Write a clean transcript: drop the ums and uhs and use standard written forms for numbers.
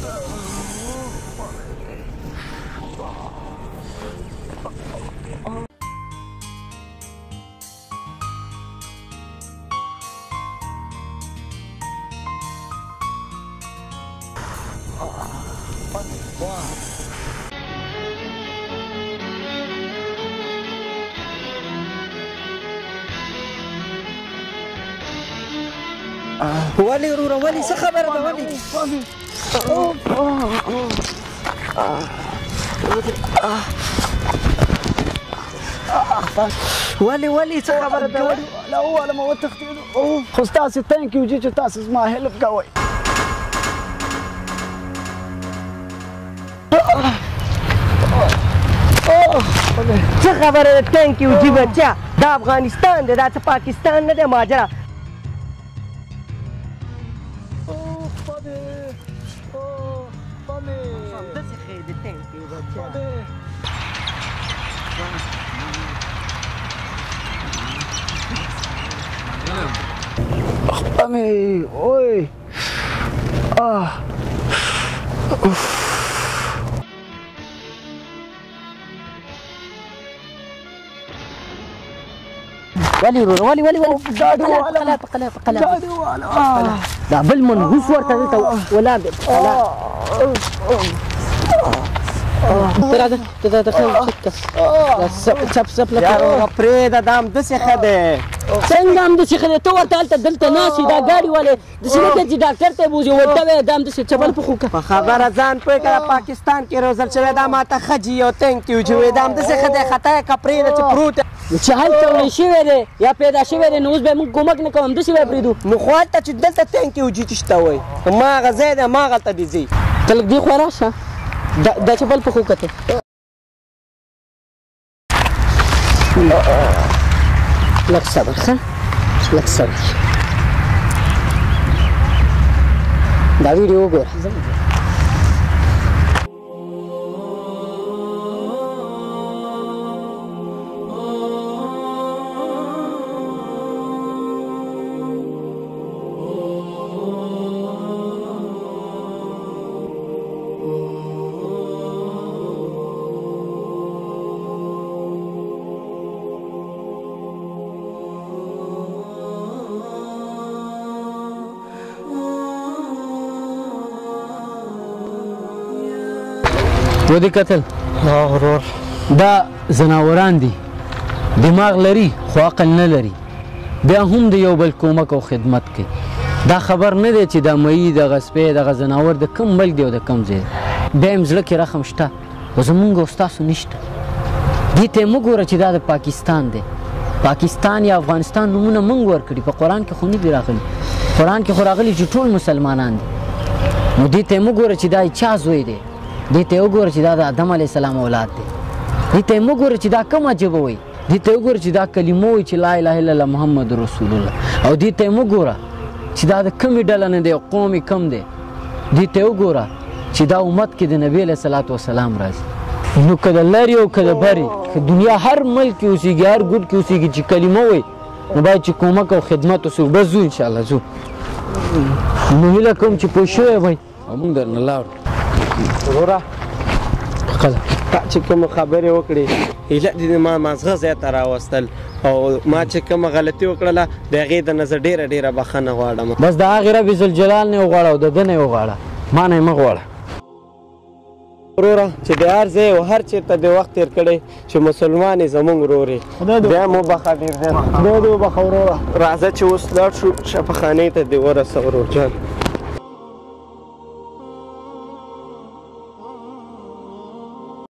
ولې وروره ولې څه خبره ده ولې ولې څه خبره ده لا هو لما وتختينه خو تاسو ثانک یو چې تاسو زما هیلپ کوئ څه خبره ده ثانک یو جی بچا دا افغانستان دی دا څه پاکستان نه دی ماجرا Mami, oi. ولي ولي ولي ولي قلا لا بل منهوس ورته ولا ترى دخل شك سب يا بريده دام دسي خده څنګه هم داسې ښه دی ته ورته هلته دلته ناست دا ګاډي والې داسې نه کوي چې ډاکټر ته بوځي ورته وایه دا هم داسې چپل په خو په خبره ځان پوه کړه پاکستان کې روزل شوی دا ماته ښه جي یو ثانک یو چې وایي دا هم داسې ښه دی خطا یې که پرېږده چې پروت چې هلته وړی شوی دی یا پیدا شوی دی نو اوس به یې مونږ کومک نه کوو همداسې به یې پرېږدو نو خو هلته چې دلته ثانک یو جي چې شته وایي هماغه ځای دی هماغلته دې ځئ ته لږ دې خوا راشه دا چپل په خو کتې لږ صبر ښه لږ صبر دا ویډیو وګوره ودې کتل ورور دا ځناوران دي دماغ لري خو عقل نه لري بیا هم د یو بل کومک او خدمت کوي دا خبر نه دی چې دا مئی دغه سپی دغه ځناور د کوم ملک دی او د کوم ځای بیا هم زړه کې رحم شته خو زمونږ او ستاسو نشته دې ته یې مه ګوره چې دا د پاکستان دی پاکستان یا افغانستان نومونه موږ ورکړي په قرآن کې خو نه دي راغلي قرآن کې خو راغلي چې ټول مسلمانان دي نو دې ته یې مه ګوره چې دا چا زوی دی دې ته یې وګوره چې دا د آدم علیه السلام اولاد دی دې ته یې مه ګوره چې دا کومه ژبه وایي دې ته یې وګوره چې دا کلمه وایي چې لا اله الا الله محمد رسول الله او دې ته یې مه ګوره چې دا د کومې ډله نه دی او قوم یې کم دی دې ته یې وګوره چې دا امت کې د نبي علیه صلات وسلام راځي نو که د لرې او که د برې که دنیا هر ملک کې اوسېږي هر ګوټ کې اوسېږي چې کلمه وایي نو باید چې کومک او خدمت وسو بس ځو انشاءالله ځو نو هیله کوم چې پوه شوی وای او موږ درنه لاړو وروره قله تا چې کومه خبرې وکړې هیله دې ما مازغه ځای ته راوستل او ما چې کومه غلطي وکړله د هغې د نه زه ډېره ډېره بخښنه غواړم بس د هغې رب ذوالجلال نه یې وغواړه او د ده نه یې وغواړه ما نه یې مه غواړه وروره چې د هر ځای او هر چېرته دې وخت تېر کړی چې مسلمان یې زموږ ورور یې بیا مو بخښه ډېر زیات خدای دې وبخښه وروره راځه چې اوس لاړ شو شفاخانې ته دې ورسه ورور جان